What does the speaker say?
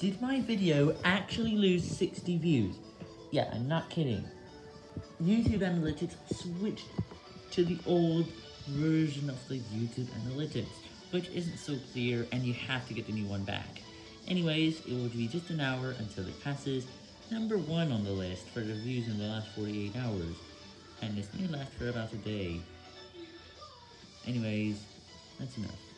Did my video actually lose 60 views? Yeah, I'm not kidding. YouTube Analytics switched to the old version of the YouTube Analytics, which isn't so clear and you have to get the new one back. Anyways, it will be just an hour until it passes #1 on the list for the views in the last 48 hours, and this may last for about a day. Anyways, that's enough.